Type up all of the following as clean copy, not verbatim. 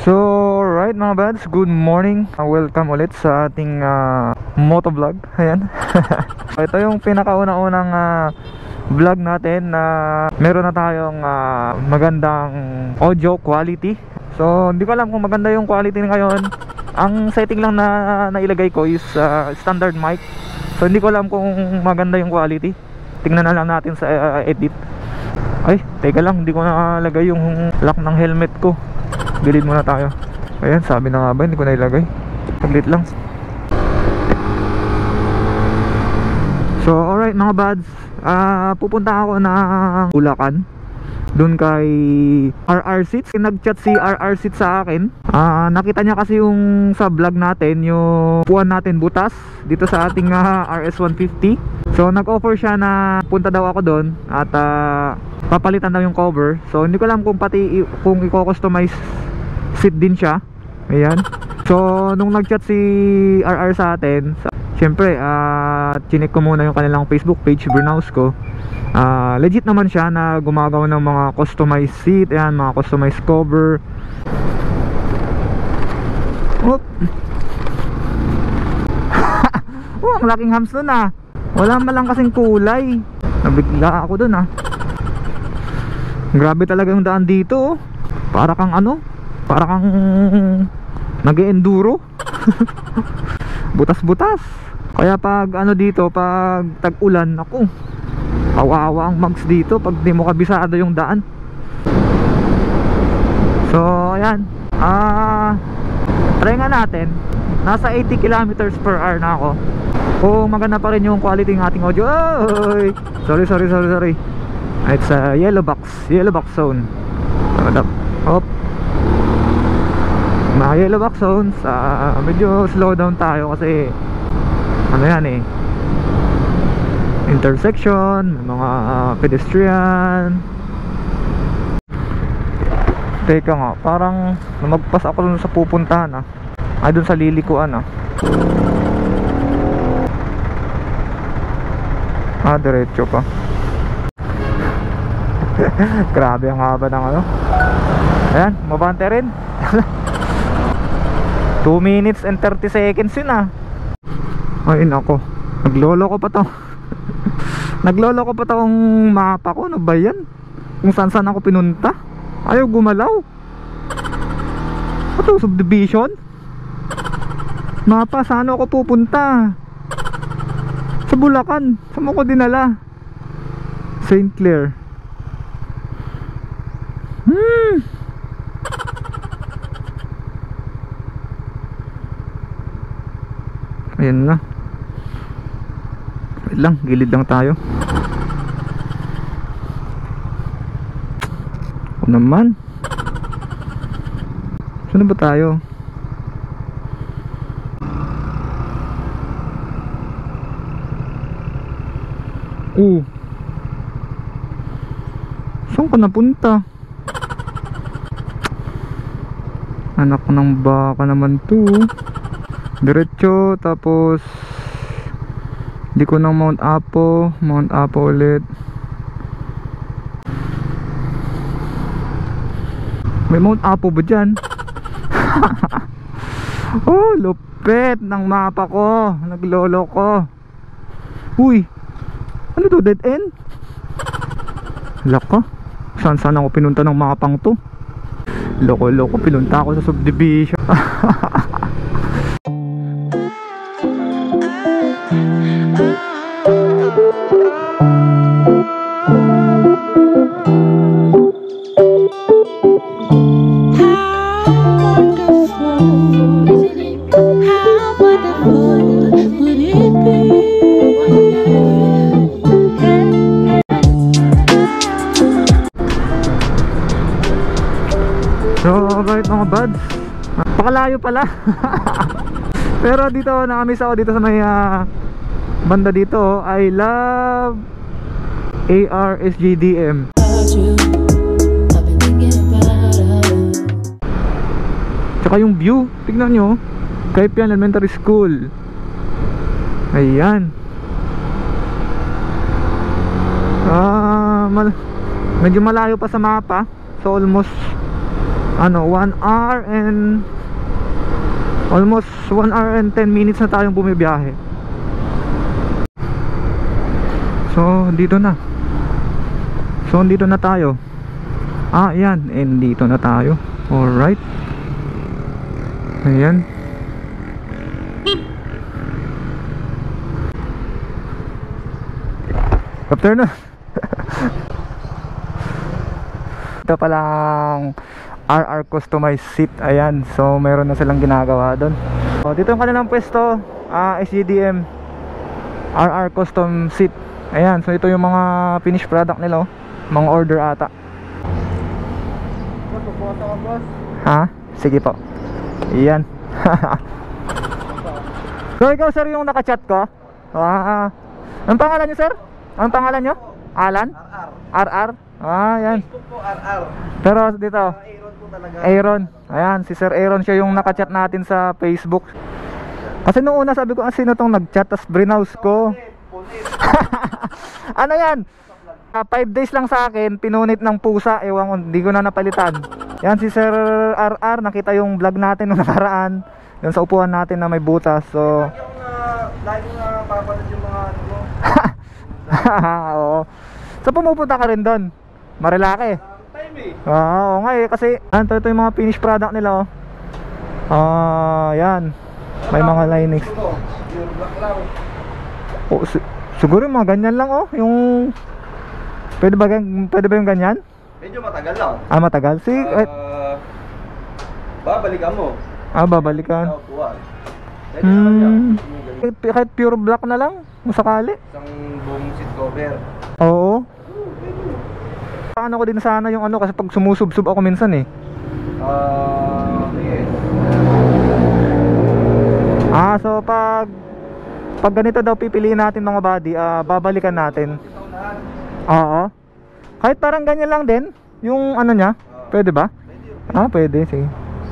So, right mga bads, good morning. Welcome ulit sa ating motovlog. Ayan. Ito yung pinakauna-unang vlog natin na meron na tayong magandang audio quality. So, hindi ko alam kung maganda yung quality ngayon. Ang setting lang na nailagay ko is standard mic. So, hindi ko alam kung maganda yung quality. Tingnan na lang natin sa edit. Ay, teka lang, hindi ko nalagay yung lock ng helmet ko. Gilid muna tayo. Ayan, sabi na nga ba, hindi ko na ilagay. Saglit lang. So, alright mga bads, pupunta ako ng Bulacan, dun kay RR Seats. Nag-chat si RR Seats sa akin. Nakita niya kasi yung sa vlog natin, yung puan natin butas dito sa ating RS150. So, nag-offer siya na punta daw ako dun at papalitan daw yung cover. So, hindi ko alam kung pati kung i-customize seat din siya. Ayan. So, nung nag-chat si RR sa atin, syempre, chinek ko muna yung kanilang Facebook page, browse ko. Legit naman siya na gumagawa ng mga customized seat, ayan, mga customized cover. Oop. Oh, ang laking hams nun ah. Wala man lang kasing kulay. Nabigla ako dun ah. Grabe talaga yung daan dito oh. Para kang ano, para kang nag-enduro. Butas-butas. Kaya pag ano dito, pag tag-ulan, ako, kawawa ang mags dito pag di mo kabisado yung daan. So ayan, try nga natin. Nasa 80 kilometers per hour na ako. Kung maganda pa rin yung quality ng ating audio. Oy! Sorry. It's a yellow box zone. Hop. Mga yellow box zones, medyo slow down tayo kasi ano yan eh, intersection, may mga pedestrian. Teka nga, parang lumagpas ako dun sa pupuntahan ay dun sa lilikuan diretso pa. Grabe ang haba ng ano. Ayan, mabante rin. 2 minutes and 30 seconds yun Ay nako, naglolo ko pa to. Naglolo ko pa tong mapa ko. Ano ba yan? Kung saan ako pinunta. Ayaw gumalaw. Ito, subdivision. Mapa, saan ako pupunta? Sa Bulacan. Saan mo ko dinala? St. Clair. Ayan na. Wait lang, gilid lang tayo. O naman. Saan ba tayo? Saan ka napunta? Anak ng baka naman to. Diretso, tapos di ko ng Mount Apo ulit. May Mount Apo ba dyan? Oh, lupit ng mapa ko. Naglolo ko. Uy, ano to, dead end? Laka, saan ako pinunta ng mapang to? Loko, pinunta ako sa subdivision. So right mga buds, pakalayo pala. Pero dito nakamiss ako dito sa may banda dito. I love ARSGDM. Tsaka yung view, tignan nyo, Kaipian Elementary School. Ayan. Medyo malayo pa sa mapa. So almost ano, 1 hour and almost 1 hour and 10 minutes na tayong bumibiyahe. So dito na. So dito na tayo. Ayan, and dito na tayo. Alright. Ayan. Afternoon. Ito palang RR customized seat. Ayan, so meron na silang ginagawa doon. So, dito yung kanilang pwesto, SGDM RR custom seat. Ayan, so ito yung mga finished product nila, oh. Mga order ata. Ha? Sige po. Ayan. So ikaw sir yung nakachat ko? Ang pangalan nyo sir? Ang pangalan nyo? Alan? RR. Yan. Facebook po RR. Pero dito Aaron po talaga. Aaron. Ayan, si Sir Aaron, siya yung nakachat natin sa Facebook. Kasi noong una sabi ko, sino tong nagchat? Tas browse ko. Ano yan? 5 days lang sa akin, pinunit ng pusa. Ewan ko, hindi ko na napalitan. Yan si Sir RR, nakita yung vlog natin nung nakaraan. Yung sa upuan natin na may butas. So Lagi na papanood yung mga ano mo. oo. So pumupunta ka rin doon? Marilaki. Time eh. Oo nga eh, kasi ito yung mga finished product nila, oh. Yan. May mga linings. Yung black lang. Oh, siguro yung mga ganyan lang, oh. Yung pwede ba yung ganyan? Medyo matagal lang. Matagal? Babalikan mo. Babalikan. Pwede naman yan. Kahit pure black na lang, kung sakali. Isang buong seat cover. Oo. Ano ko din sana yung ano, kasi pag sumusubsub ako minsan eh. Sige. So pag ganito daw pipiliin natin mga body, babalikan natin. Oo. Kahit parang ganyan lang din yung ano niya. Pwede ba? Pwede, sige.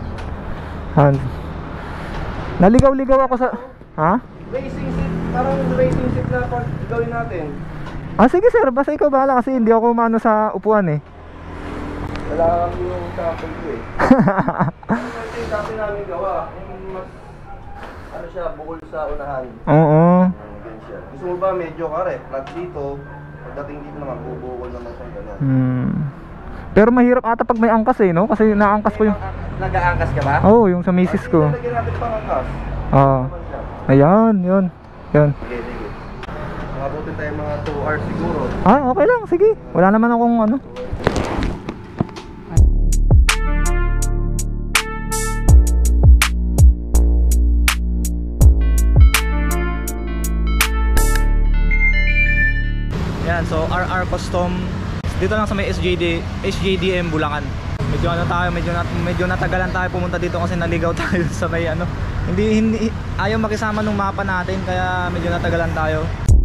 Naligaw-ligaw ako sa Racing seat, parang racing seat na pag gawin natin. Sige sir, basta ikaw bahala kasi hindi ako umano sa upuan eh. Wala kami yung sample ko eh. Ito yung dati namin gawa. Yung mas, ano siya, bukol sa unahan. Oo. Ganyan siya. Gusto mo ba medyo kare, flat dito, pagdating dito naman, bubukol naman siya gano'n. Pero mahirap ata pag may angkas eh, no? Kasi naangkas ko yung... Nag-aangkas ka ba? Oo, yung sa misis ko. Nalagyan natin pang angkas. Ayan, yun. Yan. Sige. Makabuti tayo mga 2 hours siguro. Okay lang, sige. Wala naman akong ano. Yan, so RR Custom dito lang sa may SJDM Bulacan. Medyo natagalan tayo pumunta dito kasi naligaw tayo sa may ano. Hindi ayaw makisama nung mapa natin kaya medyo natagalan tayo.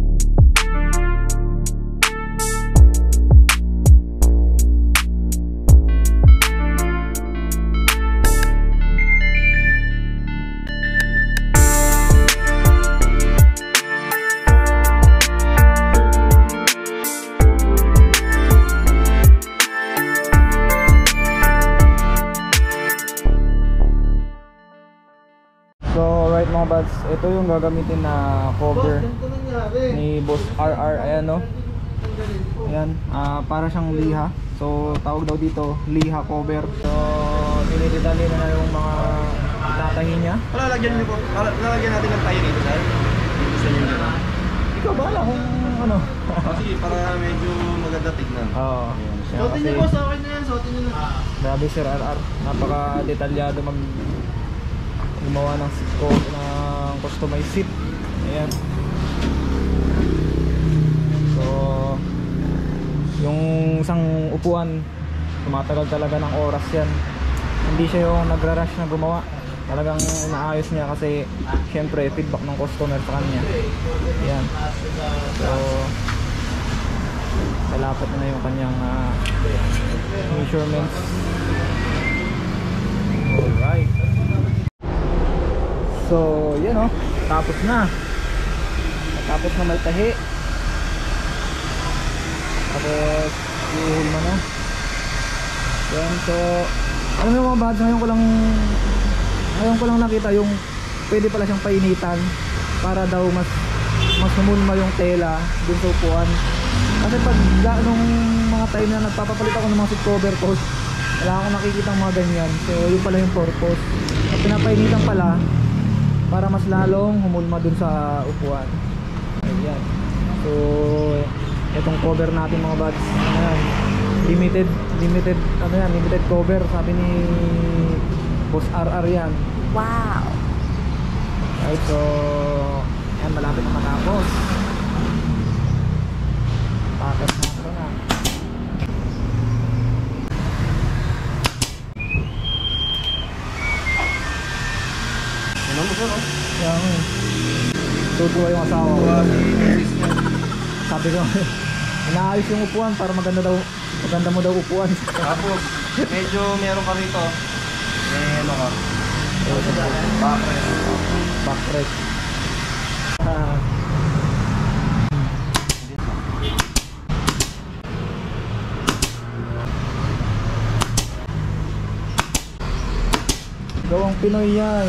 Mga buds, ito yung gagamitin na cover ni Boss RR. Ayan, no? Ayan, para siyang liha. So tawag daw dito liha cover. So dinidali na yung mga itatahi niya. Lalagyan natin ng tayo dito, sir. Dito sa inyo. Ikaw bahala kung ano. Sige, para medyo maganda tignan. Oo. Suotin niyo po, sa akin na yan. Suotin niyo na. Grabe Sir RR, napaka detalyado gumawa ng customized seat. Ayan. So yung isang upuan tumatagal talaga ng oras yan. Hindi siya yung nagra-rush na gumawa. Talagang inaayos niya kasi syempre feedback ng customer sa kanya. Ayan. So malapit na yung kanyang measurements. Alright. So yan o, tapos na may tahi. Tapos ihulma na yan. So Alam mo mga bads, ngayon ko lang nakita yung pwede pala siyang painitan para daw mas humulma yung tela dun sa upuan. Kasi pag nung mga time na nagpapapalit ako ng mga seat cover ko, wala akong nakikita mga ganyan. So yun pala yung purpose. At pinapainitan pala para mas lalong humulma dun sa upuan. Ayan. So itong cover natin mga bads, ayan, limited ano yan, limited cover sabi ni Boss RR yan. Wow. Right, so ayan, malapit na matapos. Packet na ito na. Ano mo sir? Kaya nga tutuwa yung asawa ko. Sabi ko inaayos yung upuan para maganda mo daw upuan. Tapos medyo meron ka rito. Ano ka? Backrest. Gawang Pinoy yan.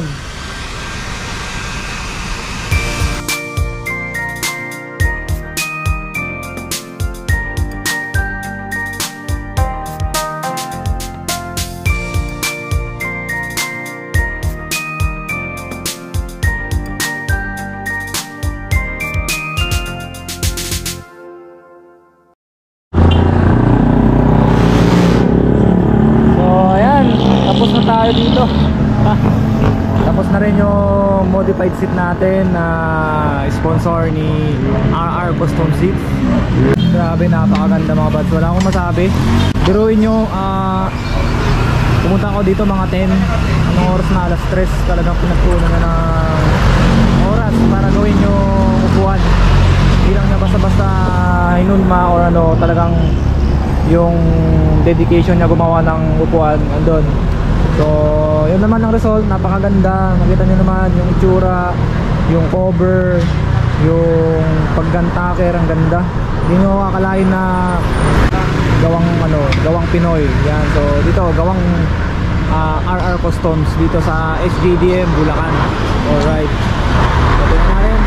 Tapos na tayo dito. Tapos na rin yung modified seat natin na sponsor ni RR Custom Seats. Grabe, napakaganda mga bads. Wala akong masabi. Biruin nyo, pumunta ako dito mga 10. Anong oras na? Alas 3. Talagang pinagpunan na ng oras para gawin yung upuan. Hindi lang na basta-basta hinunma or ano, talagang yung dedication niya gumawa ng upuan andun. So yun naman ang result, napakaganda. Nakita niyo naman yung itsura, yung cover, yung paggantaker, ang ganda. Hindi nyo akalain na gawang Pinoy. Yan, so dito gawang RR Customs dito sa SJDM Bulacan. Alright, ito na rin.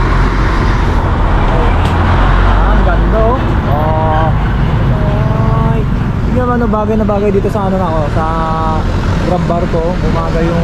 Ang ganda oh. Hindi naman bagay na bagay dito sa ano na ako, sa grab bar ko. Umaga yung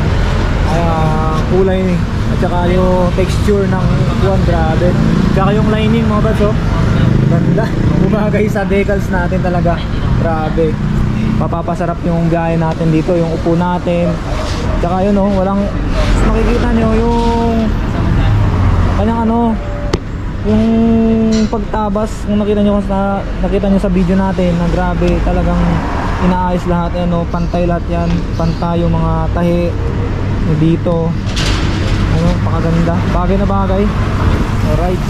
kulay at saka yung texture ng upuan, grabe. Saka yung lining mga bads, oh, ganda. Umagay sa decals natin talaga, grabe. Papapasarap yung biyahe natin dito, yung upo natin. Saka yun oh, walang, makikita nyo yung kanyang ano, yung pagtabas. Kung nakita nyo sa video natin na grabe, talagang inaayos lahat yan, no? Pantay lahat yan, pantay yung mga tahi dito, ano, pakaganda, bagay na bagay. Alright.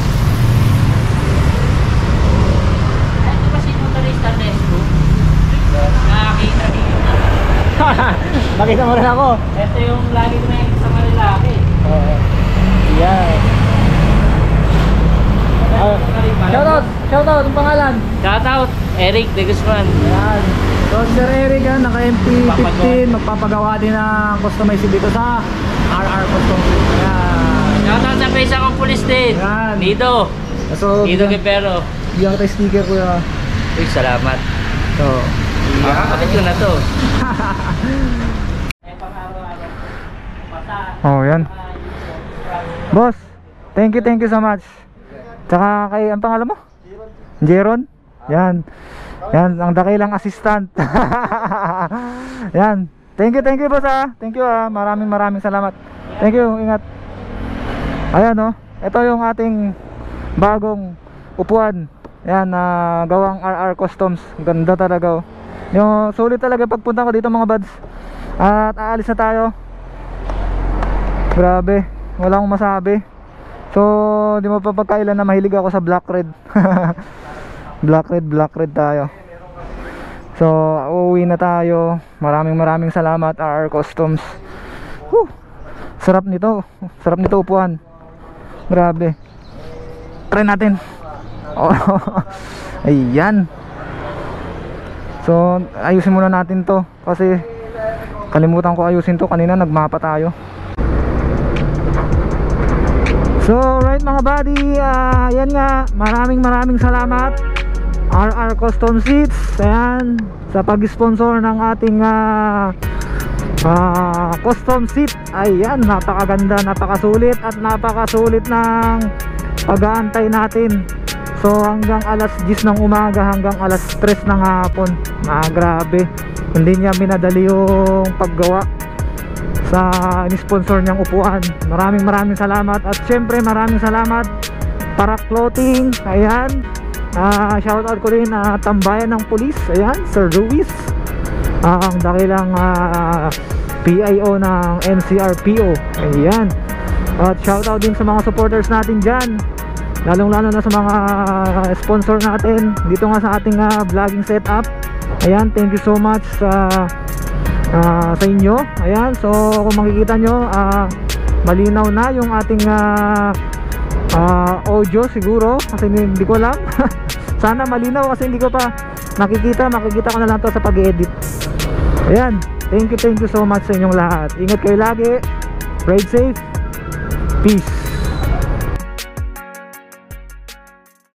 Ito kasi Motoristang Lespu. Nakakita rin. Nakita mo rin ako. Ito yung lagi ko na sa malalaki. Yeah. Shoutout, ang pangalan? Shoutout, Eric de Guzman. Ayan. So Sir Eric yan, naka MP15, magpapagawa din ng customized dito sa RR Custom. Ayan. Shoutout sa face akong pulis din. Ayan. Nido. So, Nido Guevero. bigyan kita sticker kuya. Uy, salamat. So, Kapatid ko na to. oh yan. Boss, thank you so much. Tsaka kay, ang pangalan mo? Jeron? Yan. Yan, ang dakilang assistant. Yan. Thank you boss ah. Thank you ah. Maraming salamat. Thank you, ingat. Ayan oh. Ito yung ating bagong upuan. Yan, gawang RR Customs. Ganda talaga oh. Yung sulit talaga pagpunta ko dito mga buds. At aalis na tayo. Grabe, wala akong masabi. So, di mo pa pagkailan na mahilig ako sa black red. black red tayo. So, uuwi na tayo. Maraming salamat RR Customs. Sarap nito upuan. Grabe. Try natin. Oh. Ayan. So, ayusin muna natin to kasi Kalimutan ko ayusin to, kanina nagmapa tayo. So right mga buddy, yan nga, maraming salamat RR Custom Seats, ayan, sa pag-sponsor ng ating custom seat. Ayan, napakaganda, napakasulit at napakasulit ng pag-aantay natin. So hanggang alas 10 ng umaga hanggang alas 3 ng hapon, grabe, hindi niya minadali yung paggawa sa in-sponsor niyang upuan. Maraming salamat. At syempre maraming salamat para clothing. Ayan, shoutout ko rin tambayan ng pulis. Ayan, Sir Ruiz, ang dakilang PIO ng NCRPO. Ayan, at shoutout din sa mga supporters natin dyan, lalong lalo na sa mga sponsor natin dito nga sa ating vlogging setup. Ayan, thank you so much sa inyo. Ayan, so kung makikita nyo, malinaw na yung ating audio siguro, kasi hindi ko alam. Sana malinaw kasi hindi ko pa makikita ko na lang to sa pag-edit. Ayan, thank you so much sa inyong lahat. Ingat kayo lagi, ride safe, peace.